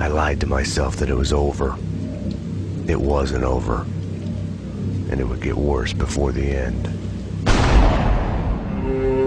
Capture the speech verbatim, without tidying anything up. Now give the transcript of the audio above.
I lied to myself that it was over. It wasn't over. And it would get worse before the end.